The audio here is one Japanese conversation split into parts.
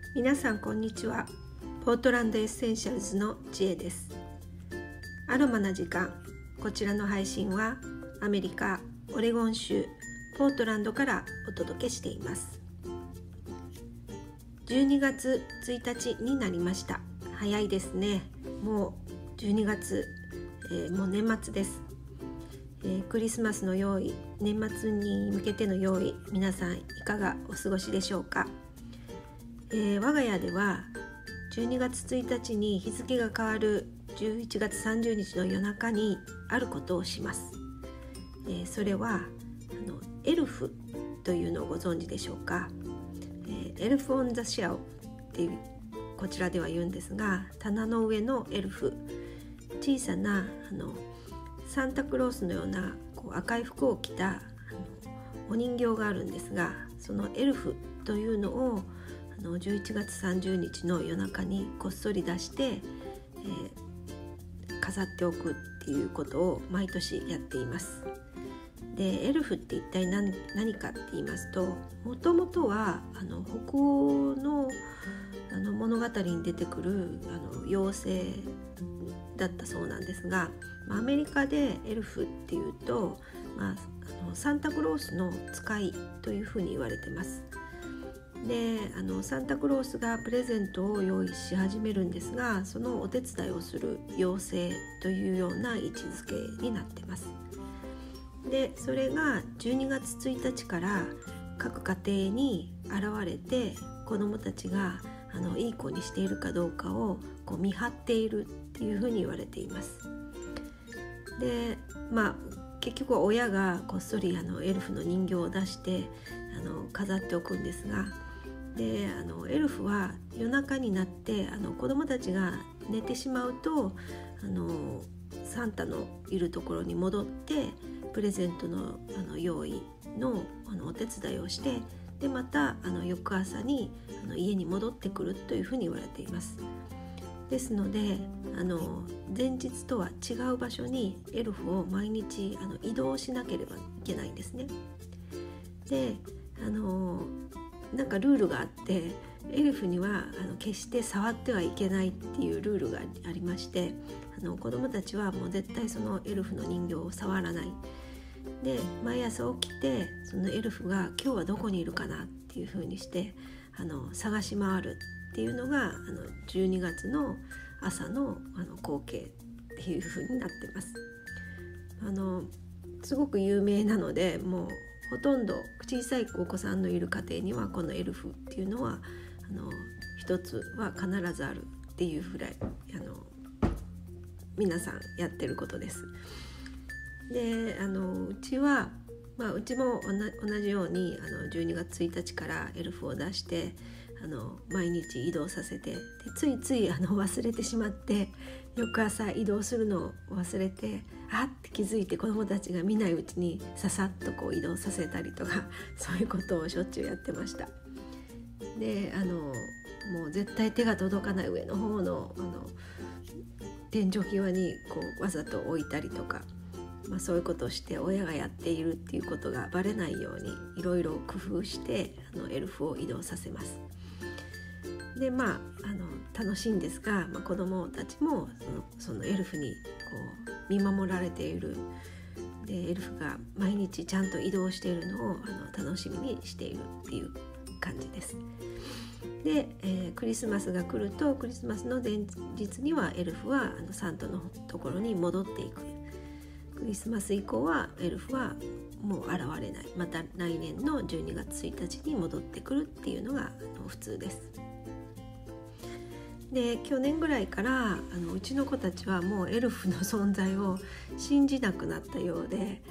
皆さんこんにちは。ポートランドエッセンシャルズの知恵です。アロマな時間、こちらの配信はアメリカオレゴン州ポートランドからお届けしています。12月1日になりました。早いですね。もう12月、もう年末です。クリスマスの用意、年末に向けての用意、皆さんいかがお過ごしでしょうか。我が家では12月1日に日付が変わる11月30日の夜中にあることをします。それはエルフというのをご存知でしょうか。エルフ・オン・ザ・シェルっていうこちらでは言うんですが、棚の上のエルフ、小さなサンタクロースのような赤い服を着たお人形があるんですが、そのエルフというのを11月30日の夜中にこっそり出して、飾っておくっていうことを毎年やっています。で、エルフって一体 何かって言いますと、もともとは北欧の物語に出てくる妖精だったそうなんですが、アメリカでエルフっていうと、サンタクロースの使いというふうに言われてます。で、サンタクロースがプレゼントを用意し始めるんですが、そのお手伝いをする妖精というような位置づけになってます。で、それが12月1日から各家庭に現れて、子どもたちがいい子にしているかどうかを見張っているっていうふうに言われています。で、結局親がこっそりエルフの人形を出して飾っておくんですが、でエルフは夜中になって子どもたちが寝てしまうとサンタのいるところに戻ってプレゼントの用意のお手伝いをして、でまた翌朝に家に戻ってくるというふうに言われています。ですので前日とは違う場所にエルフを毎日移動しなければいけないんですね。でなんかルールがあって、エルフには決して触ってはいけないっていうルールがありまして、子どもたちはもう絶対そのエルフの人形を触らない。で、毎朝起きてそのエルフが今日はどこにいるかなっていう風にして探し回るっていうのが12月の朝の光景っていう風になってます。すごく有名なので、もうほとんど小さいお子さんのいる家庭にはこのエルフっていうのは一つは必ずあるっていうぐらい皆さんやってることです。でうちは、うちも同じように12月1日からエルフを出して毎日移動させて、でついつい忘れてしまって、翌朝移動するのを忘れてって気づいて、子どもたちが見ないうちにささっと移動させたりとか、そういうことをしょっちゅうやってました。でもう絶対手が届かない上の方の天井際にわざと置いたりとか、そういうことをして親がやっているっていうことがバレないようにいろいろ工夫してエルフを移動させます。で楽しいんですが、子どもたちもそのエルフに見守られている。でエルフが毎日ちゃんと移動しているのを楽しみにしているっていう感じです。で、クリスマスが来ると、クリスマスの前日にはエルフはサンタのところに戻っていく。クリスマス以降はエルフはもう現れない。また来年の12月1日に戻ってくるっていうのが普通です。で、去年ぐらいからうちの子たちはもうエルフの存在を信じなくなったようで、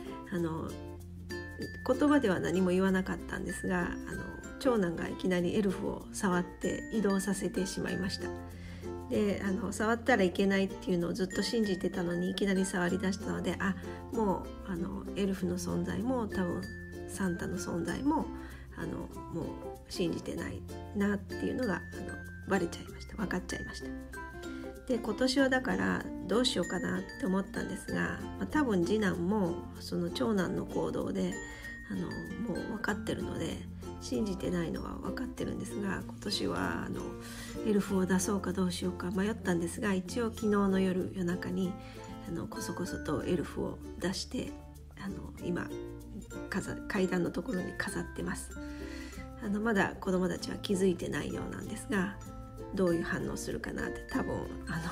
言葉では何も言わなかったんですが、長男がいきなりエルフを触って移動させてしまいました。で触ったらいけないっていうのをずっと信じてたのに、いきなり触り出したので、もうエルフの存在も多分サンタの存在ももう信じてないなっていうのがバレちゃいました。分かっちゃいました。で、今年はだからどうしようかなって思ったんですが、多分次男もその長男の行動でもう分かってるので、 信じてないのは分かってるんですが、今年はエルフを出そうかどうしようか迷ったんですが、一応昨日の夜中にこそこそとエルフを出して今階段のところに飾ってます。まだ子供たちは気づいてないようなんですが、どういう反応するかなって、多分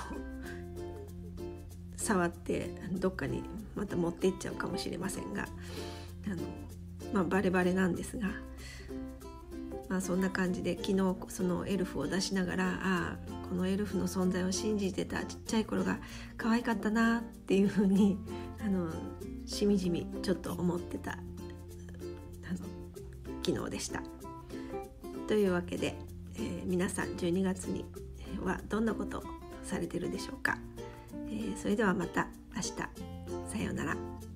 触ってどっかにまた持っていっちゃうかもしれませんが、バレバレなんですが、そんな感じで昨日そのエルフを出しながら、このエルフの存在を信じてたちっちゃい頃が可愛かったなっていうふうにしみじみちょっと思ってた昨日でした。というわけで、皆さん12月にはどんなことをされてるでしょうか。それではまた明日、さようなら。